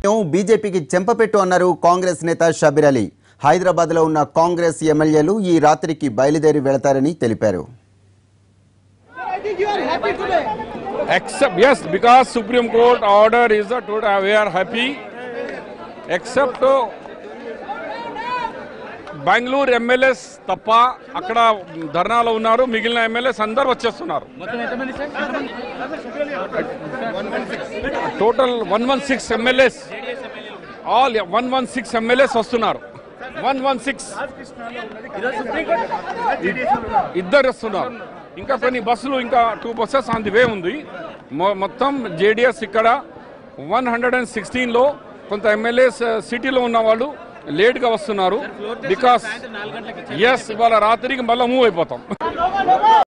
బీజేపీకి చెంపపెట్టు అన్నారు కాంగ్రెస్ నేత షబీర్ అలీ. హైదరాబాద్ లో ఉన్న కాంగ్రెస్ ఎమ్మెల్యేలు ఈ రాత్రికి బయలుదేరి వెళతారని తెలిపారు. Except yes, because Supreme Court order is that we are happy. Except Bangalore MLAs తప్ప అక్కడ ధర్నాలో ఉన్నారు. మిగిలిన ఎమ్మెల్యేస్ అందరూ వచ్చేస్తున్నారు. టోటల్ 116 ఎమ్మెల్యేస్ ఆల్ 116 ఎమ్మెల్యేస్ వస్తున్నారు. 116 ఇద్దరు వస్తున్నారు. ఇంకా కొన్ని బస్సులు ఇంకా 2 బస్సెస్ ఆన్ ది వే ఉంది. మొత్తం జేడీఎస్ ఇక్కడ 116లో కొంత ఎమ్మెల్యేస్ సిటీలో ఉన్న వాళ్ళు లేట్గా వస్తున్నారు. బికాస్ ఎస్ ఇవాళ రాత్రికి మళ్ళీ మూవ్ అయిపోతాం.